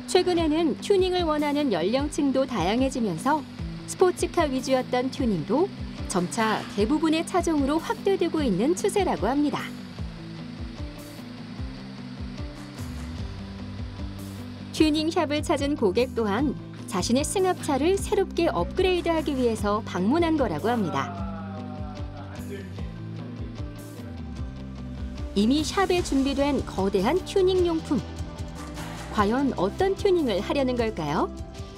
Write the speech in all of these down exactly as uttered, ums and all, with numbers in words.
최근에는 튜닝을 원하는 연령층도 다양해지면서 스포츠카 위주였던 튜닝도 점차 대부분의 차종으로 확대되고 있는 추세라고 합니다. 튜닝샵을 찾은 고객 또한 자신의 승합차를 새롭게 업그레이드하기 위해서 방문한 거라고 합니다. 이미 샵에 준비된 거대한 튜닝 용품. 과연 어떤 튜닝을 하려는 걸까요?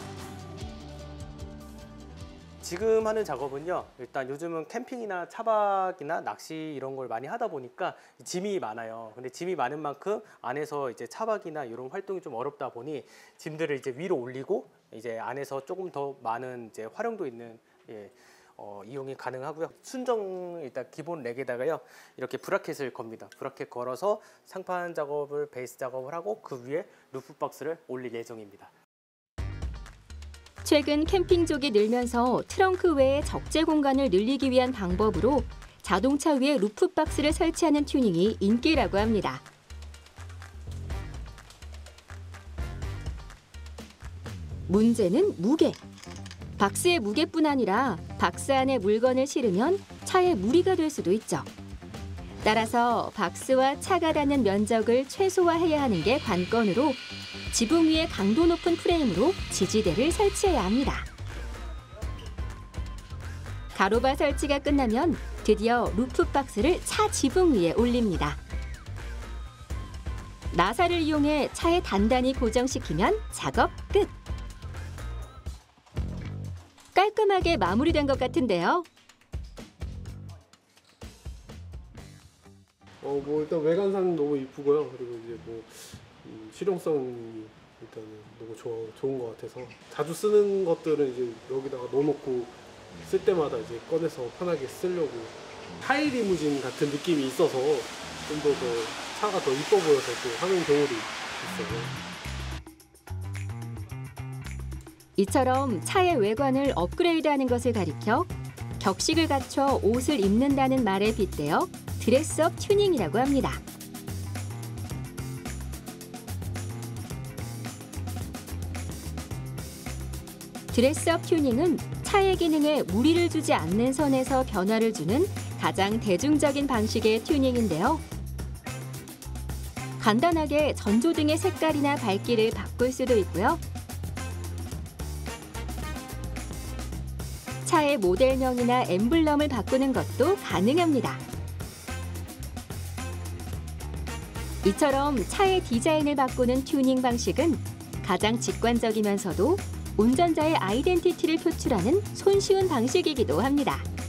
지금 하는 작업은요, 일단 요즘은 캠핑이나 차박이나 낚시 이런 걸 많이 하다 보니까 짐이 많아요. 근데 짐이 많은 만큼 안에서 이제 차박이나 이런 활동이 좀 어렵다 보니 짐들을 이제 위로 올리고 이제 안에서 조금 더 많은 이제 활용도 있는 예, 어, 이용이 가능하고요. 순정 일단 기본 렉에다가요 이렇게 브라켓을 겁니다. 브라켓 걸어서 상판 작업을 베이스 작업을 하고 그 위에 루프 박스를 올릴 예정입니다. 최근 캠핑족이 늘면서 트렁크 외에 적재 공간을 늘리기 위한 방법으로 자동차 위에 루프박스를 설치하는 튜닝이 인기라고 합니다. 문제는 무게. 박스의 무게뿐 아니라 박스 안에 물건을 실으면 차에 무리가 될 수도 있죠. 따라서 박스와 차가 닿는 면적을 최소화해야 하는 게 관건으로 지붕 위에 강도 높은 프레임으로 지지대를 설치해야 합니다. 가로바 설치가 끝나면 드디어 루프박스를 차 지붕 위에 올립니다. 나사를 이용해 차에 단단히 고정시키면 작업 끝! 깔끔하게 마무리된 것 같은데요. 어, 뭐 일단 외관상 너무 이쁘고요. 그리고 이제 뭐 음, 실용성이 일단은 너무 좋아, 좋은 것 같아서 자주 쓰는 것들은 이제 여기다가 넣어놓고 쓸 때마다 이제 꺼내서 편하게 쓰려고 하이 리무진 같은 느낌이 있어서 좀 더 더 차가 더 이뻐 보여서 또 하는 경우도 있어요. 이처럼 차의 외관을 업그레이드하는 것을 가리켜 격식을 갖춰 옷을 입는다는 말에 빗대어 드레스업 튜닝이라고 합니다. 드레스업 튜닝은 차의 기능에 무리를 주지 않는 선에서 변화를 주는 가장 대중적인 방식의 튜닝인데요. 간단하게 전조등의 색깔이나 밝기를 바꿀 수도 있고요. 차의 모델명이나 엠블럼을 바꾸는 것도 가능합니다. 이처럼 차의 디자인을 바꾸는 튜닝 방식은 가장 직관적이면서도 운전자의 아이덴티티를 표출하는 손쉬운 방식이기도 합니다.